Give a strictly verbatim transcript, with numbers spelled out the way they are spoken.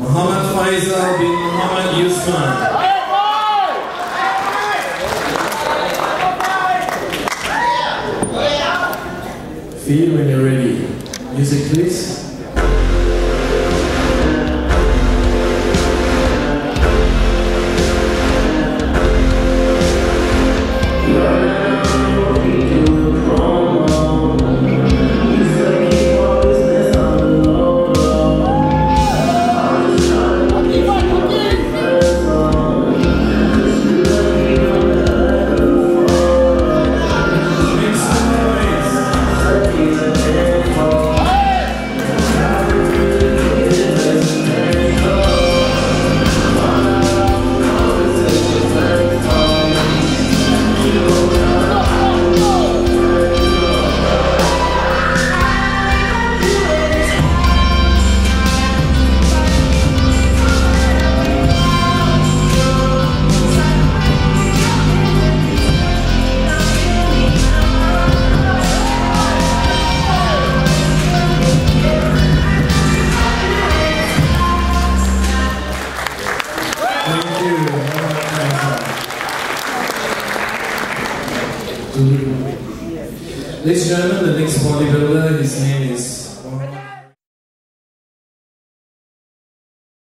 Muhammad Faisal bin Muhammad Yusman. Feel when you're ready. Music please. Ladies and gentlemen, the next bodybuilder, his name is